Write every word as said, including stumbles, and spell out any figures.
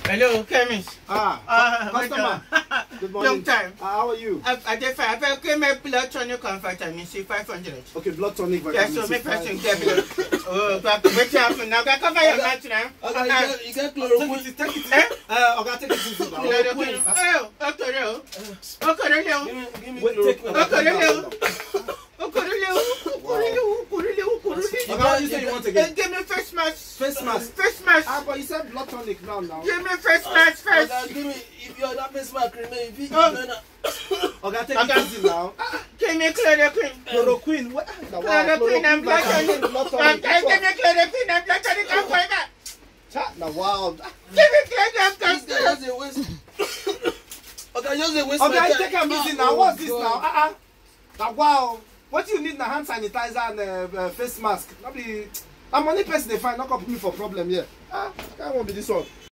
Hello, chemist. Ah, Uh, customer. Good morning. Long time. Uh, how are you? I, I just I will give me blood tonic and vitamin C five hundred. Okay, blood tonic, Yes, vitamin so C. me person get blood. Oh, but what happen now? Can cover your mouth now. Okay, you get, you get chloroquine. Take it. Eh? Uh, okay, take it easy now. Chloroquine. Oh, okay, no. Okay, Give no. me, give me Wait, take me. Okay, chloroquine. no. Okay, no. Okay, no. Okay, no. Okay, what you say you want again? Give me face mask. Face mask. Face mask. Ah, but you said blood tonic now, now. Give me face mask first. Okay, give me, if you're that face mask, remain. If you, Oh. no, no. Okay, take Okay. it easy now. Give me chloroquine. Chloroquine. What? Wow, Chloroquine and blood vitamin, tonic. blood Okay, tonic. give Which me chloroquine and blood tonic and fiber. one? Now, wow. Give me chloroquine. This guy just a waste. Okay, just a waste. Okay, my I time. take am easy Ah, now. oh What's this God. now? Uh-uh. Now, wow. What you need now? Hand sanitizer and uh, uh, face mask. Not be. I'm only person they find. Not come put me for problem here. Ah, can't want be this one.